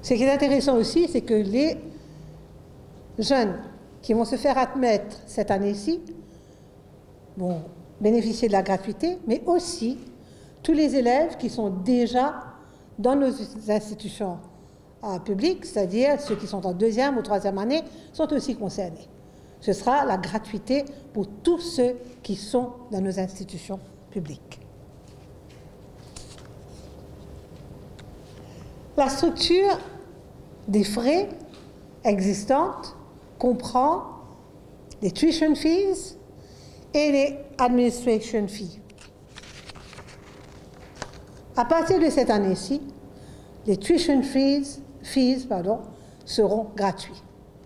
Ce qui est intéressant aussi, c'est que les jeunes qui vont se faire admettre cette année-ci vont bénéficier de la gratuité, mais aussi tous les élèves qui sont déjà dans nos institutions publiques, c'est-à-dire ceux qui sont en deuxième ou troisième année, sont aussi concernés. Ce sera la gratuité pour tous ceux qui sont dans nos institutions publiques. La structure des frais existantes comprend les tuition fees et les administration fees. À partir de cette année-ci, les tuition fees seront gratuits.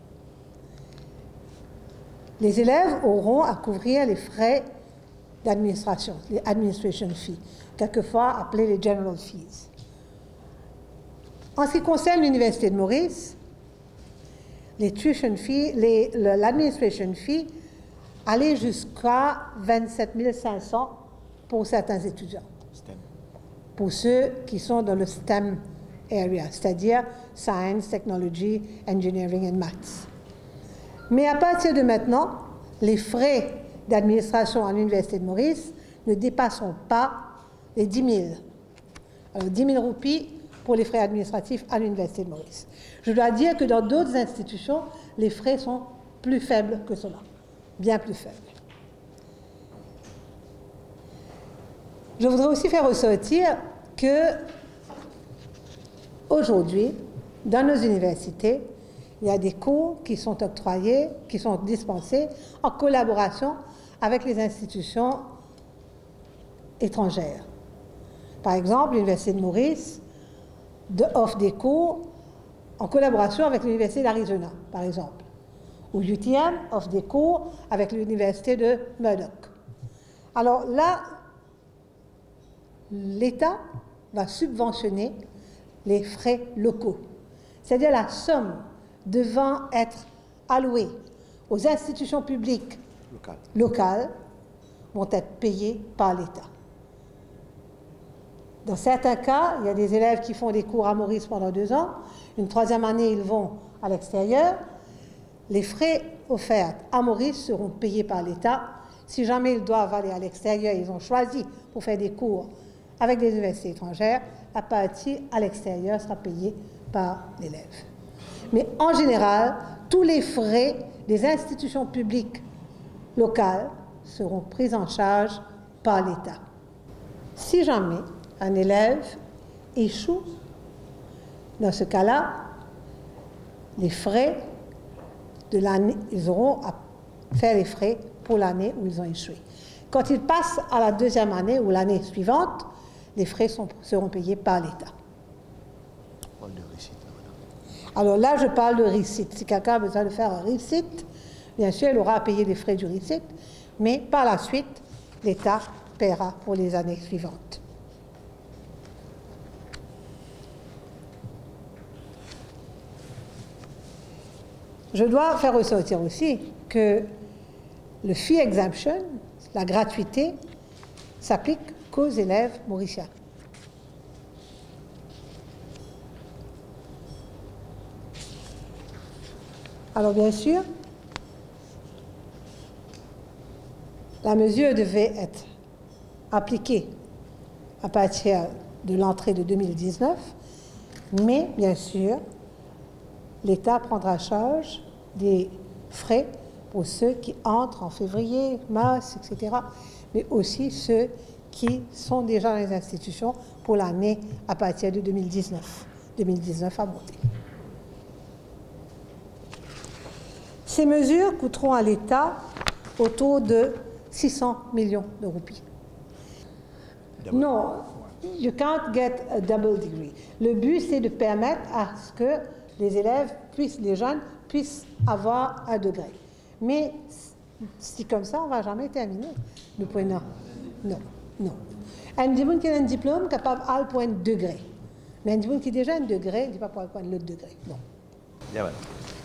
Les élèves auront à couvrir les frais d'administration, les administration fees, quelquefois appelés les general fees. En ce qui concerne l'Université de Maurice, les tuition fees, l'administration fee allait jusqu'à 27 500 pour certains étudiants. STEM. Pour ceux qui sont dans le STEM area, c'est-à-dire Science, Technology, Engineering and Maths. Mais à partir de maintenant, les frais d'administration à l'Université de Maurice ne dépasseront pas les 10 000. Alors 10 000 roupies pour les frais administratifs à l'Université de Maurice. Je dois dire que dans d'autres institutions, les frais sont plus faibles que cela, bien plus faibles. Je voudrais aussi faire ressortir que aujourd'hui, dans nos universités, il y a des cours qui sont octroyés, qui sont dispensés en collaboration avec les institutions étrangères. Par exemple, l'Université de Maurice offre des cours en collaboration avec l'Université d'Arizona, par exemple. Ou UTM offre des cours avec l'Université de Murdoch. Alors là, l'État va subventionner les frais locaux, c'est-à-dire la somme devant être allouée aux institutions publiques locales vont être payées par l'État. Dans certains cas, il y a des élèves qui font des cours à Maurice pendant 2 ans. Une troisième année, ils vont à l'extérieur. Les frais offerts à Maurice seront payés par l'État. Si jamais ils doivent aller à l'extérieur, ils ont choisi pour faire des cours avec des universités étrangères, la partie à l'extérieur sera payée par l'élève. Mais en général, tous les frais des institutions publiques locales seront pris en charge par l'État. Si jamais un élève échoue, dans ce cas-là, les frais de l'année, ils auront à faire les frais pour l'année où ils ont échoué. Quand ils passent à la deuxième année ou l'année suivante, les frais seront payés par l'État. Alors là, je parle de receipt. Si quelqu'un a besoin de faire un receipt, bien sûr, il aura à payer les frais du receipt, mais par la suite, l'État paiera pour les années suivantes. Je dois faire ressortir aussi que le fee exemption, la gratuité, s'applique qu'aux élèves mauriciens. Alors bien sûr, la mesure devait être appliquée à partir de l'entrée de 2019, mais bien sûr, l'État prendra charge des frais pour ceux qui entrent en février, mars, etc., mais aussi ceux qui sont déjà dans les institutions pour l'année à partir de 2019. 2019 à monter. Ces mesures coûteront à l'État autour de 600 millions de roupies. Non, you can't get a double degree. Le but, c'est de permettre à ce que les élèves puissent, les jeunes puissent avoir un degré. Mais si comme ça, on ne va jamais terminer. Nous pouvons, non. Un diplôme qui a un diplôme capable de point degré. Mais un diplôme qui a déjà un degré, il ne va pas prendre l'autre degré. Non. Yeah, ouais.